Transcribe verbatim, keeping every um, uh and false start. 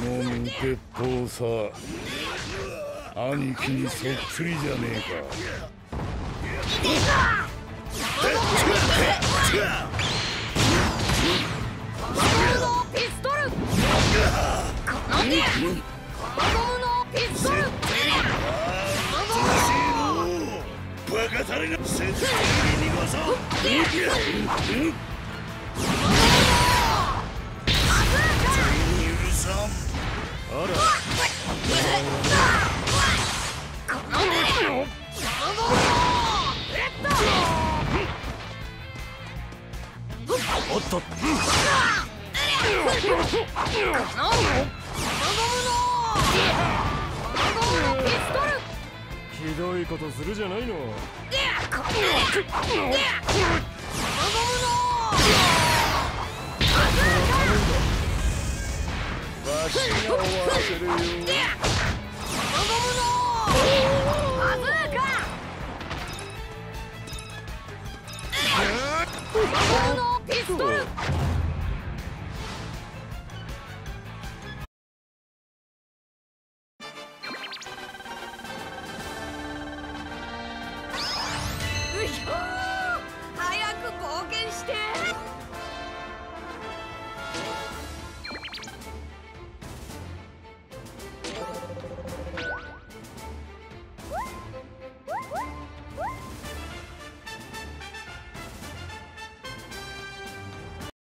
の無鉄砲さ、兄貴にそっくりじゃねえか。 ピストル。このね。子供のピストル。 バカタレがせっかくに逃がそう。あら。おっと。ひどいことするじゃないの。わしが終わらせるよ。 ピストル。